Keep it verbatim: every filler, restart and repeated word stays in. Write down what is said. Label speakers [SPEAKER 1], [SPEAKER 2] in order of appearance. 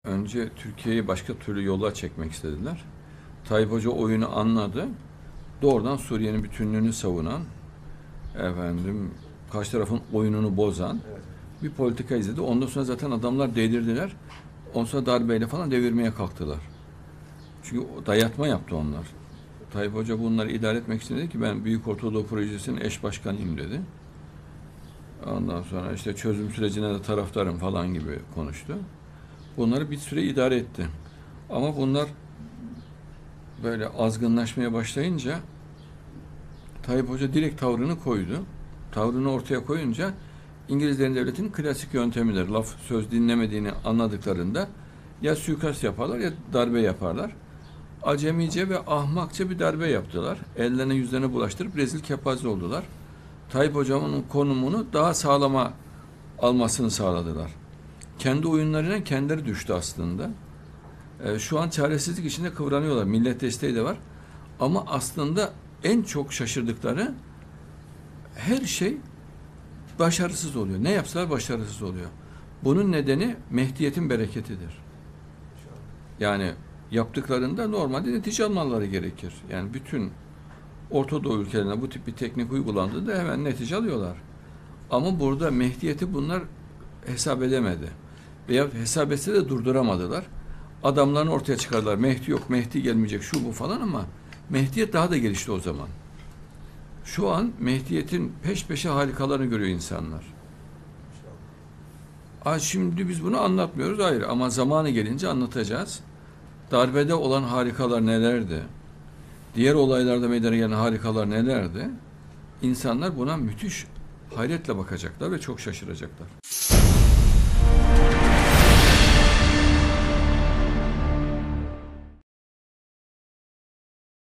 [SPEAKER 1] Önce Türkiye'yi başka türlü yola çekmek istediler. Tayyip Hoca oyunu anladı. Doğrudan Suriye'nin bütünlüğünü savunan, efendim, karşı tarafın oyununu bozan bir politika izledi. Ondan sonra zaten adamlar delirdiler. Ondan sonra darbeyle falan devirmeye kalktılar. Çünkü dayatma yaptı onlar. Tayyip Hoca bunları idare etmek için dedi ki ben Büyük Ortadoğu Projesi'nin eş başkanıyım dedi. Ondan sonra işte çözüm sürecine de taraftarım falan gibi konuştu. Bunları bir süre idare etti. Ama bunlar böyle azgınlaşmaya başlayınca Tayyip Hoca direkt tavrını koydu. Tavrını ortaya koyunca İngilizlerin devletinin klasik yöntemidir. Laf söz dinlemediğini anladıklarında ya suikast yaparlar ya darbe yaparlar. Acemice ve ahmakça bir darbe yaptılar. Ellerine yüzlerine bulaştırıp rezil kepaze oldular. Tayyip Hoca'nın konumunu daha sağlama almasını sağladılar. Kendi oyunlarına kendileri düştü aslında. Ee, şu an çaresizlik içinde kıvranıyorlar. Millet desteği de var. Ama aslında en çok şaşırdıkları her şey başarısız oluyor. Ne yapsalar başarısız oluyor. Bunun nedeni Mehdiyet'in bereketidir. Yani yaptıklarında normalde netice almaları gerekir. Yani bütün Orta Doğu ülkelerinde bu tip bir teknik uygulandığında hemen netice alıyorlar. Ama burada Mehdiyet'i bunlar hesap edemedi. Veya hesap etse de durduramadılar. Adamlarını ortaya çıkardılar. Mehdi yok, Mehdi gelmeyecek, şu bu falan ama Mehdiyet daha da gelişti o zaman. Şu an Mehdiyet'in peş peşe harikalarını görüyor insanlar. Aa, şimdi biz bunu anlatmıyoruz, hayır, ama zamanı gelince anlatacağız. Darbede olan harikalar nelerdi? Diğer olaylarda meydana gelen harikalar nelerdi? İnsanlar buna müthiş hayretle bakacaklar ve çok şaşıracaklar.